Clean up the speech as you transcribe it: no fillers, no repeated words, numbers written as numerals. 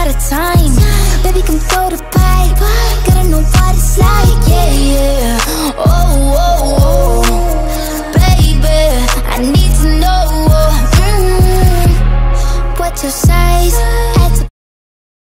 of time. Baby, come throw the pipe. Gotta know what it's like, yeah, yeah. Oh, oh, oh, baby, I need to know what you're saying.